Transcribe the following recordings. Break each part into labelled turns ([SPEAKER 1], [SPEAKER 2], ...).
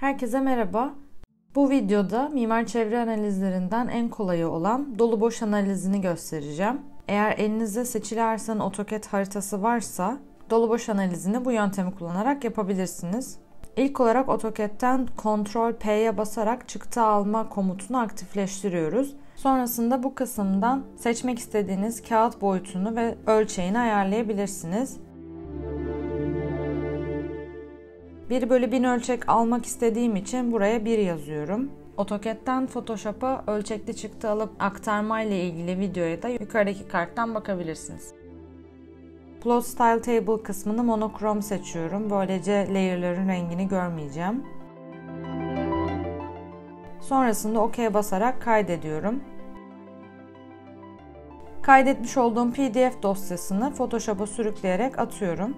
[SPEAKER 1] Herkese merhaba. Bu videoda mimar çevre analizlerinden en kolayı olan dolu boş analizini göstereceğim. Eğer elinizde seçili arsanın AutoCAD haritası varsa dolu boş analizini bu yöntemi kullanarak yapabilirsiniz. İlk olarak AutoCAD'ten Ctrl+P'ye basarak çıktı alma komutunu aktifleştiriyoruz. Sonrasında bu kısımdan seçmek istediğiniz kağıt boyutunu ve ölçeğini ayarlayabilirsiniz. 1/1000 ölçek almak istediğim için buraya 1 yazıyorum. AutoCAD'den Photoshop'a ölçekli çıktı alıp aktarma ile ilgili videoya da yukarıdaki karttan bakabilirsiniz. Plot Style Table kısmını monokrom seçiyorum. Böylece layer'ların rengini görmeyeceğim. Sonrasında OK'ye basarak kaydediyorum. Kaydetmiş olduğum PDF dosyasını Photoshop'a sürükleyerek atıyorum.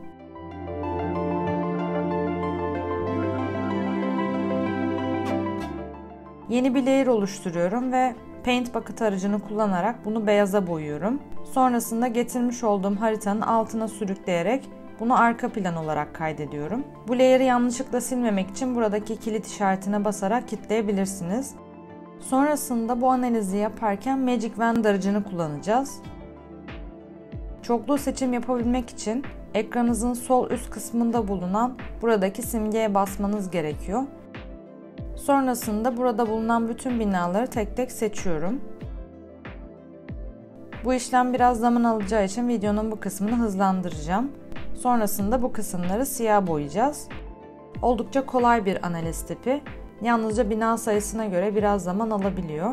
[SPEAKER 1] Yeni bir layer oluşturuyorum ve Paint Bucket aracını kullanarak bunu beyaza boyuyorum. Sonrasında getirmiş olduğum haritanın altına sürükleyerek bunu arka plan olarak kaydediyorum. Bu layer'ı yanlışlıkla silmemek için buradaki kilit işaretine basarak kilitleyebilirsiniz. Sonrasında bu analizi yaparken Magic Wand aracını kullanacağız. Çoklu seçim yapabilmek için ekranınızın sol üst kısmında bulunan buradaki simgeye basmanız gerekiyor. Sonrasında burada bulunan bütün binaları tek tek seçiyorum. Bu işlem biraz zaman alacağı için videonun bu kısmını hızlandıracağım. Sonrasında bu kısımları siyah boyayacağız. Oldukça kolay bir analiz tipi. Yalnızca bina sayısına göre biraz zaman alabiliyor.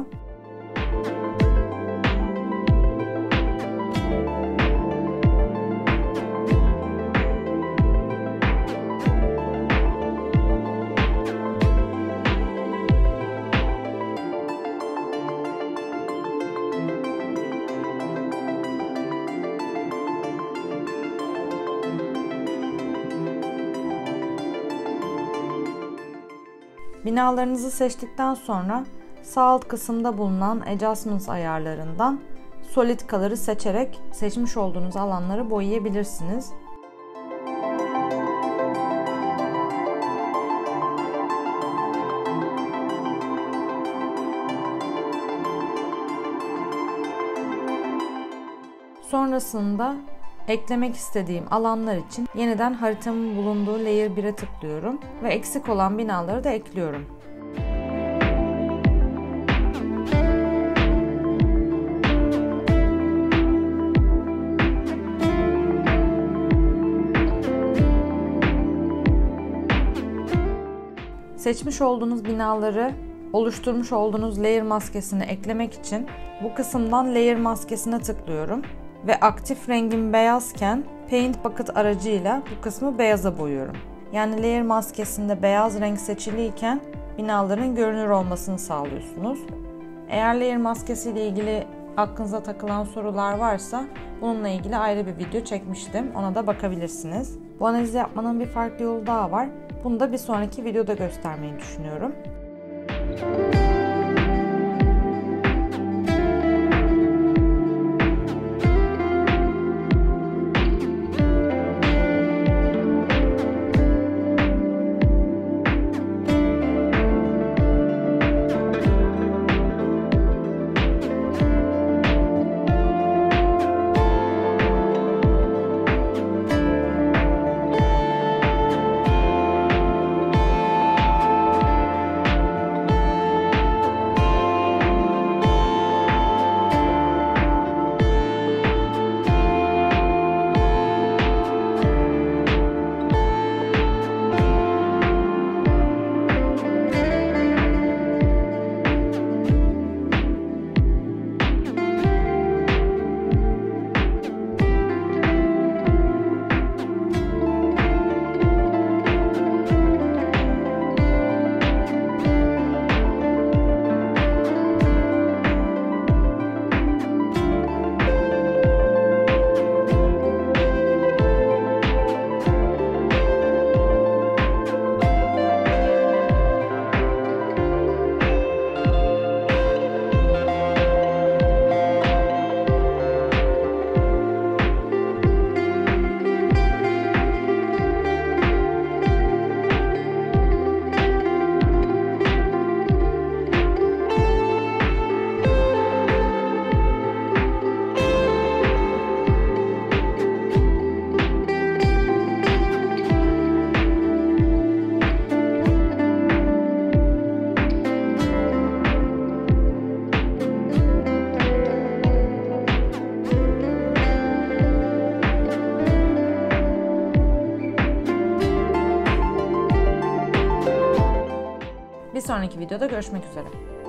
[SPEAKER 1] Binalarınızı seçtikten sonra sağ alt kısımda bulunan Adjustments ayarlarından Solid Color'ı seçerek seçmiş olduğunuz alanları boyayabilirsiniz. Sonrasında eklemek istediğim alanlar için yeniden haritamın bulunduğu Layer 1'e tıklıyorum ve eksik olan binaları da ekliyorum. Seçmiş olduğunuz binaları oluşturmuş olduğunuz layer maskesini eklemek için bu kısımdan layer maskesine tıklıyorum. Ve aktif rengim beyazken Paint Bucket aracıyla bu kısmı beyaza boyuyorum. Yani layer maskesinde beyaz renk seçiliyken binaların görünür olmasını sağlıyorsunuz. Eğer layer maskesi ile ilgili aklınıza takılan sorular varsa bununla ilgili ayrı bir video çekmiştim. Ona da bakabilirsiniz. Bu analizi yapmanın bir farklı yolu daha var. Bunu da bir sonraki videoda göstermeyi düşünüyorum. sonraki videoda görüşmek üzere.